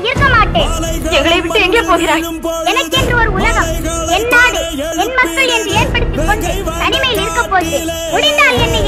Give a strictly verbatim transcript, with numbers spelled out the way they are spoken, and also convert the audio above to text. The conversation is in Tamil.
நான் இருக்க மாட்டேன். எங்களை விட்டு எங்கே போகிறாய்? எனக்கென்று ஒரு உலகம், என் நாடு, என் மக்கள் என்று ஏற்படுத்திக் கொண்டு தனிமையில் இருக்க போகிறேன். முடிந்தால் என்னை